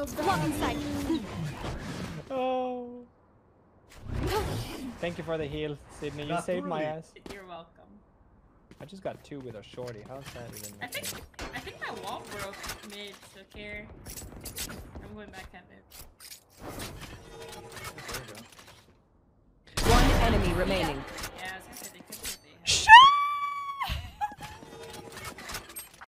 Blocking sight. Oh. Thank you for the heal, Sydney. You saved my ass. You're welcome. I just got 2 with a shorty. How's that even? I think my wall broke mid, so care. I'm going back at it. One enemy remaining.